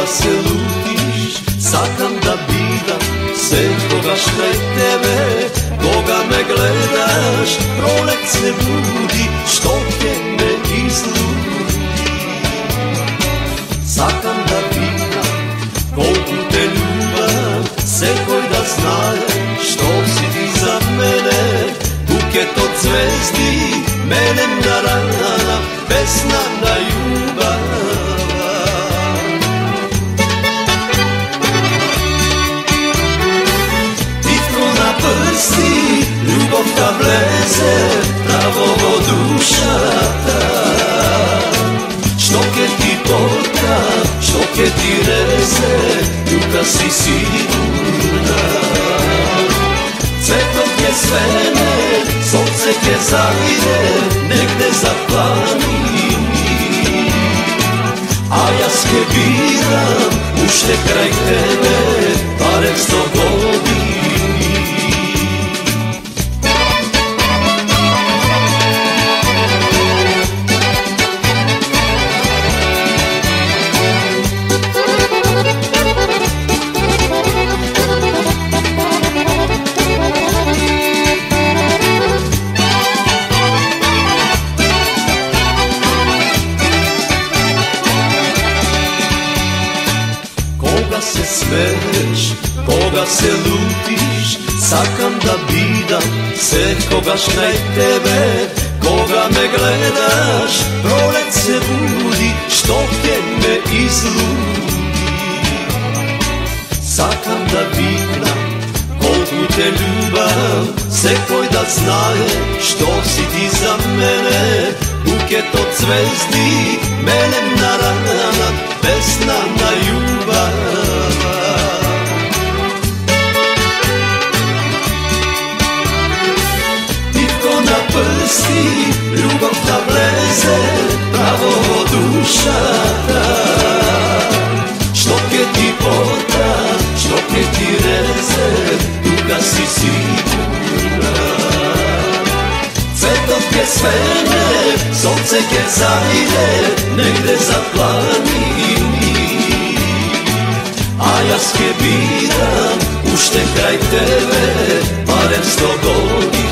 se lutiš, sakam da bidam sve kogaš kraj tebe. Koga me gledaš, prolet se budi, što te me izludi. Sakam da bidam kolku te ljubav, sve koj da znaje što si ti za mene. Buket od zvezdi, mene na rana, pesna na ljubav. Ljubov ta vleze, pravo od ušata. Štoke ti porta, štoke ti reze, ljuka si sigurna. Cvetok je svene, sonce je zavide, negde za planini. A ja sve biram, ušte kraj tebe, barem 100 godina. Koga se smeješ, koga se lutiš, sakam da bidam sve kogaš kraj tebe. Koga me gledaš, prolet se budi, što te me izludi. Sakam da bidam kolku te ljubav, sve koj da znaje što si ti za mene. Buket od zvezdi, mene na rana, pesna na ljubav. Divko na prsti, ljubav ta vleze, pravo od ušata. Štoke ti porta, štoke ti reze, tuga si sigurna. Cvetok je svene, sonce je zavide, negde za planini. A ja sve biram, ušte kraj tebe, barem 100 godini.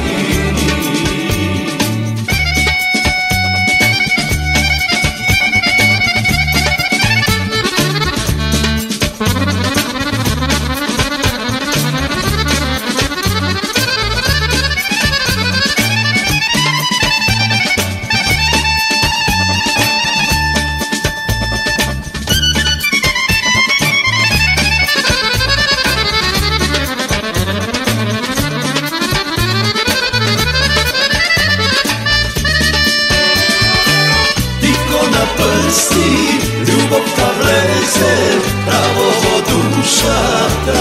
Ljubov ta vleze, pravo od ušata.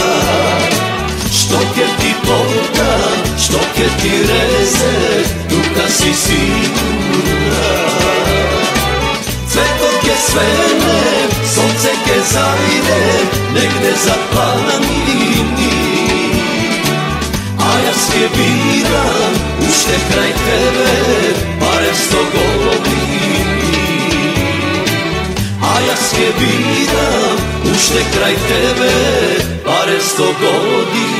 Štoke ti porta, štoke ti reze, tuga si sigurna. Cvetok je svene, sonce je zavide, negde za planini. A ja sve biram, ušte kraj tebe, barem 100 godini. A ja sve biram, ušte kraj tebe, barem 100 godina.